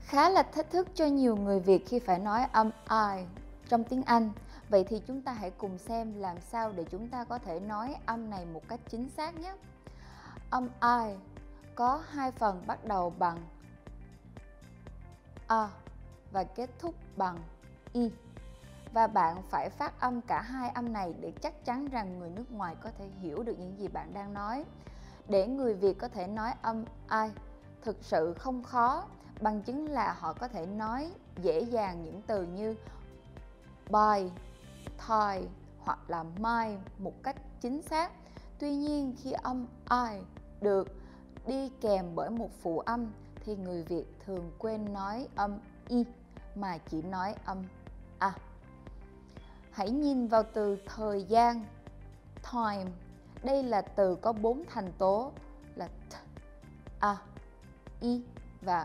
Khá là thách thức cho nhiều người Việt khi phải nói âm I trong tiếng Anh. Vậy thì chúng ta hãy cùng xem làm sao để chúng ta có thể nói âm này một cách chính xác nhé. Âm I có hai phần bắt đầu bằng A và kết thúc bằng I. Và bạn phải phát âm cả hai âm này để chắc chắn rằng người nước ngoài có thể hiểu được những gì bạn đang nói. Để người Việt có thể nói âm I thực sự không khó, bằng chứng là họ có thể nói dễ dàng những từ như buy, tie hoặc là my một cách chính xác. Tuy nhiên khi âm I được đi kèm bởi một phụ âm thì người Việt thường quên nói âm I mà chỉ nói âm A. Hãy nhìn vào từ thời gian, time. Đây là từ có 4 thành tố là t, a, i và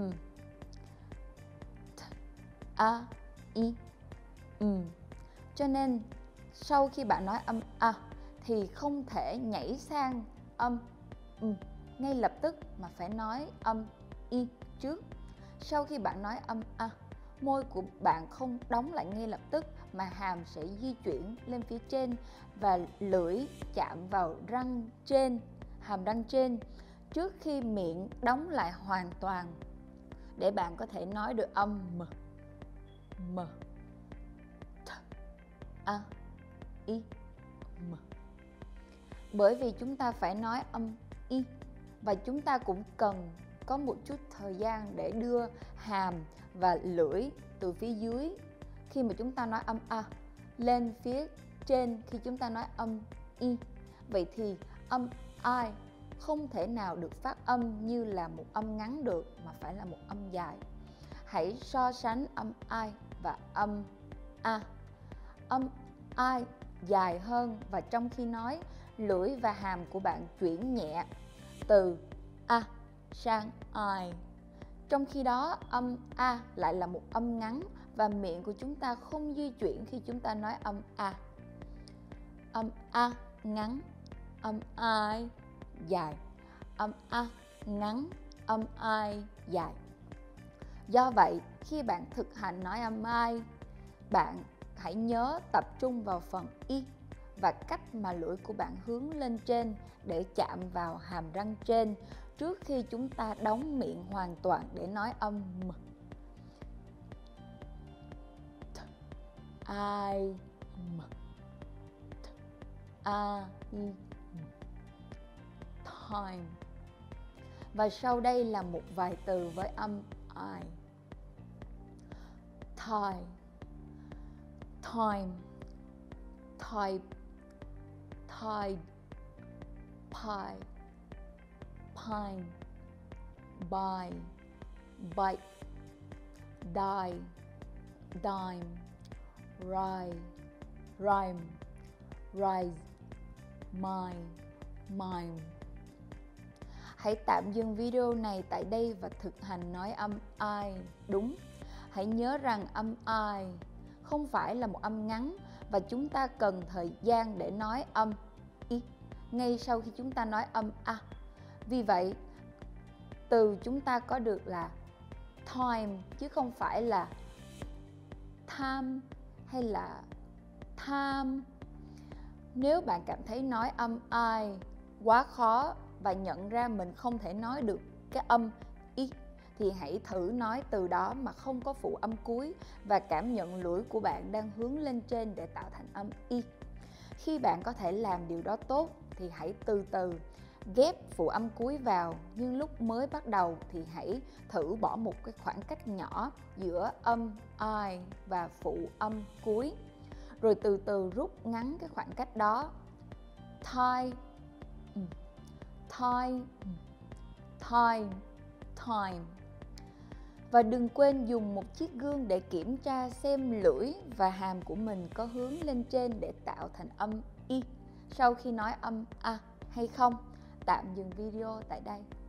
t, a, i, Cho nên sau khi bạn nói âm A thì không thể nhảy sang âm ngay lập tức mà phải nói âm I trước. Sau khi bạn nói âm A, môi của bạn không đóng lại ngay lập tức mà hàm sẽ di chuyển lên phía trên và lưỡi chạm vào răng trên, hàm răng trên trước khi miệng đóng lại hoàn toàn để bạn có thể nói được âm M, T, A, I, M. Bởi vì chúng ta phải nói âm I và chúng ta cũng cần có một chút thời gian để đưa hàm và lưỡi từ phía dưới khi mà chúng ta nói âm A lên phía trên khi chúng ta nói âm I. Vậy thì âm I không thể nào được phát âm như là một âm ngắn được mà phải là một âm dài. Hãy so sánh âm I và âm A. Âm I dài hơn và trong khi nói, lưỡi và hàm của bạn chuyển nhẹ từ A sang I. Trong khi đó, âm A lại là một âm ngắn và miệng của chúng ta không di chuyển khi chúng ta nói âm A. Âm A ngắn, âm I dài, âm A ngắn, âm I dài. Do vậy, khi bạn thực hành nói âm I, bạn hãy nhớ tập trung vào phần I và cách mà lưỡi của bạn hướng lên trên để chạm vào hàm răng trên trước khi chúng ta đóng miệng hoàn toàn để nói âm M. I, M, A, I, M. Time. Và sau đây là một vài từ với âm I. Tie, time, type, tide, pie, pine, buy, bite, die, dime, ride, rhyme, rise, mime. Hãy tạm dừng video này tại đây và thực hành nói âm I đúng. Hãy nhớ rằng âm I không phải là một âm ngắn và chúng ta cần thời gian để nói âm I ngay sau khi chúng ta nói âm A. Vì vậy, từ chúng ta có được là time chứ không phải là time hay là time. Nếu bạn cảm thấy nói âm I quá khó và nhận ra mình không thể nói được cái âm I thì hãy thử nói từ đó mà không có phụ âm cuối và cảm nhận lưỡi của bạn đang hướng lên trên để tạo thành âm I. Khi bạn có thể làm điều đó tốt thì hãy từ từ ghép phụ âm cuối vào, nhưng lúc mới bắt đầu thì hãy thử bỏ một cái khoảng cách nhỏ giữa âm I và phụ âm cuối, rồi từ từ rút ngắn cái khoảng cách đó. Tie, tie, time, time. Và đừng quên dùng một chiếc gương để kiểm tra xem lưỡi và hàm của mình có hướng lên trên để tạo thành âm I sau khi nói âm A hay không. Tạm dừng video tại đây.